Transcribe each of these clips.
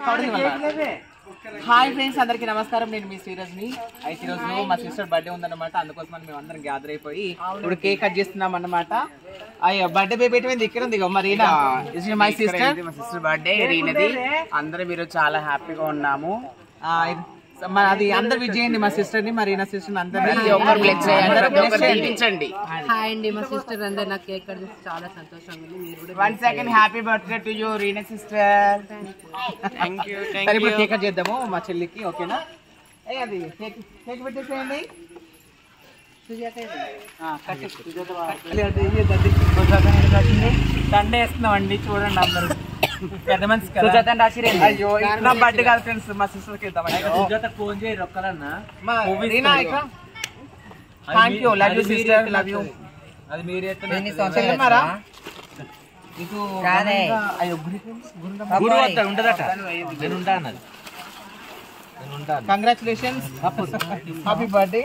Hi friends, అందరికి నమస్కారం. నేను మీ శ్రీరజ్ని. అయితే ఈరోజు మా సిస్టర్ బర్త్డే ఉందన్నమాట. అందుకోసం మేము అందరం గ్యాదర్ అయిపోయి ఇప్పుడు కేక్ కట్ చేస్తున్నాం అన్నమాట. అయ్యో, బర్త్డే బేబీ ఎటువంటి ఇక్కడ ఉంది మరీనా. మై సిస్టర్, మా సిస్టర్ బర్త్డే రీనది. అందరం మీరు చాలా హ్యాపీగా ఉన్నాము. అది అందరు విజయండి మా సిస్టర్ ని, మరి నా సిస్టర్ అందరినీ పిలిపించండి. హాయ్ అండి, మా సిస్టర్ అందరు నాకు కేక్ కట్ చేసి చాలా సంతోషంగా ఉంది. మీరు కూడా 1 second happy birthday to you Reena sister. Thank you. సరే ఇప్పుడు కేక్ కట్ చేద్దాము మా చెల్లికి, ఓకేనా? అది కేక్ పెట్టేసేయండి. దండ వేస్తున్నామండి, చూడండి అందరూ పెద్ద మనిషి అయ్యో నా బర్త్డే కాదు ఫ్రెండ్స్, మా సిస్టర్ కి ఫోన్ చేయి ఒక్కరన్నా. Thank you, love you sister, love you. అది మీరు చెల్లెమ్మారా గురు ఉంటదట, నేను ఉంటా అన్నది. Congratulations, happy birthday.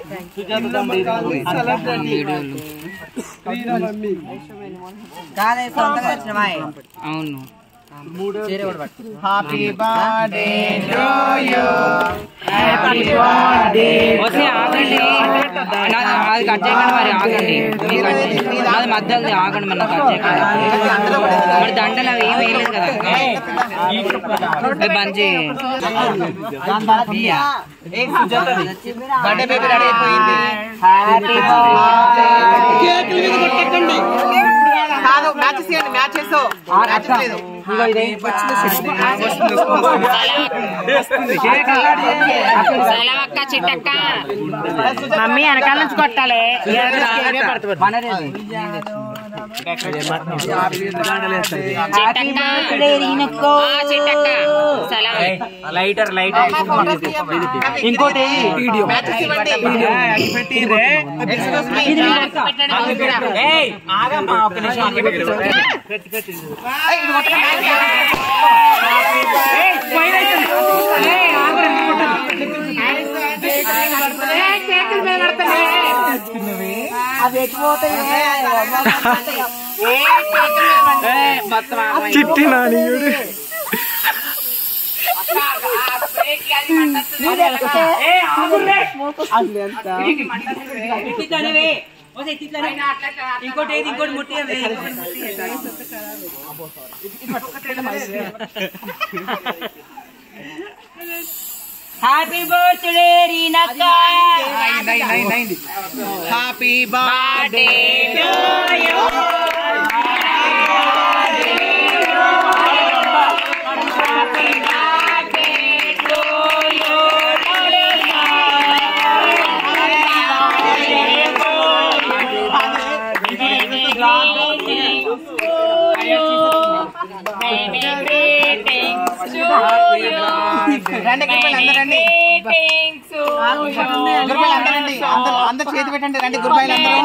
అవును, happy birthday to you, happy birthday. ఆగండి, అది కట్ చేయకండి మరి, ఆగండి. అది మధ్యలో ఆగండి, మన కట్ చేయకండి. మరి దండలు అవి ఏం వేయలేదు కదా, బంద్ చేయండి. బర్త్డే బేబీ రెడీ అయిపోయింది. కాదు, మ్యాచెస్ చేయండి, మ్యాచెస్ లేదు. మమ్మీ వెనకాల నుంచి కొట్టాలి. లైటర్ లైటర్ ఇంకోటి వీడియో ఆగమ్మా, ఒక నిమిషం. చిట్టి నాని ఇంకోటి ఇంకోటి ముట్టి హ్యాపీ బర్త్డే రీనక్క, హ్యాపీ బర్త్డే టు యు. అందరు చేతి పెట్టండి, రండి గురుబాయిలు అందరూ.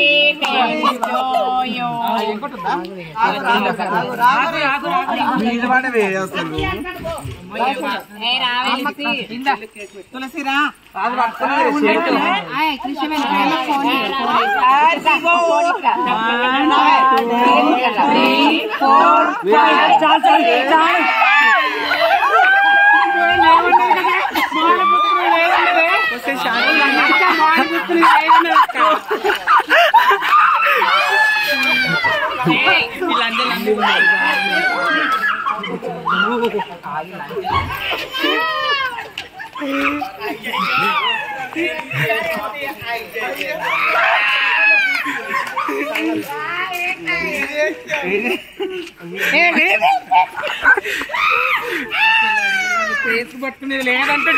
తులసిరా పట్టుకునేది లేదంటే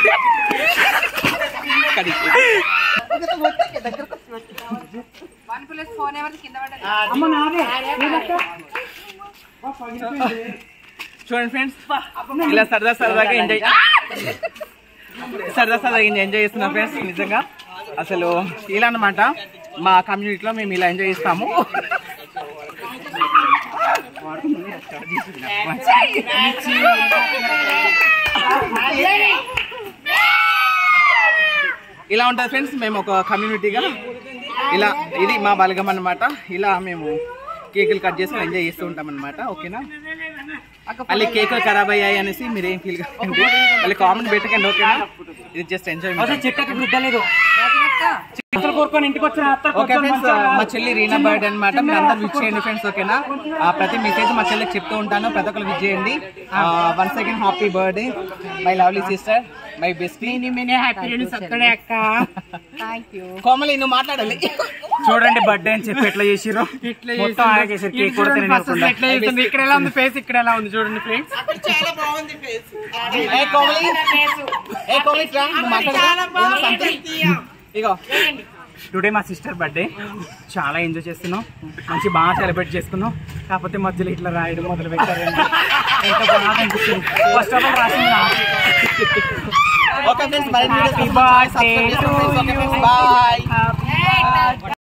చూడండి ఫ్రెండ్స్, ఇలా సరదాగా ఎంజాయ్ చేస్తున్నాం ఫ్రెండ్స్. నిజంగా అసలు ఇలా అన్నమాట, మా కమ్యూనిటీలో మేము ఇలా ఎంజాయ్ చేస్తాము. ఇలా ఉంటుంది ఫ్రెండ్స్, మేము ఒక కమ్యూనిటీగా ఇలా, ఇది మా బలగం అన్నమాట. ఇలా మేము కేకులు కట్ చేసుకుని ఎంజాయ్ చేస్తూ ఉంటాం అన్నమాట, ఓకేనా? మళ్ళీ కేకులు ఖరాబ్ అయ్యాయి అనేసి మీరేం ఫీల్ కాకండి, మళ్ళీ కామెంట్ పెట్టకండి ఓకేనా. ఇది జస్ట్ ఎంజాయ్. ఓకే ఫ్రెండ్స్, మా చెల్లి రీనా బర్త్డే అనమాట. మీరు అందరు విచ్ చేయండి ఫ్రెండ్స్ ఓకేనా. ప్రతి మెసేజ్ మా చెల్లికి చెప్తూ ఉంటాను, ప్రతి ఒక్కరు విచ్ చేయండి. Once again happy birthday my lovely sister, my best. Komali నువ్వు మాట్లాడాలి. చూడండి బర్త్డే అని చెప్పి ఎట్లా చేసిరో, మొత్తం ఆయన చేసారు. కేక్ కూడా తినకుండా ఇక్కడ ఎలా ఉంది ఫేస్, ఇక్కడ ఎలా ఉంది చూడండి ఫ్రెండ్స్. చాలా బాగుంది ఫేస్. ఏ కోమలి, ఏ కోమలి నువ్వు మాట్లాడాలి. ఇగో టుడే మా సిస్టర్ బర్త్డే, చాలా ఎంజాయ్ చేస్తున్నాం, మంచి బాగా సెలబ్రేట్ చేసుకున్నాం. కాకపోతే మధ్యలో ఇట్లా రాయడం మొదలు పెట్టారండి, ఎంత బాగా అనిపిస్తుంది. ఫస్ట్ ఆఫ్ ఆల్ రాసింది ఓకే ఫ్రెండ్స్, మరి బాయ్.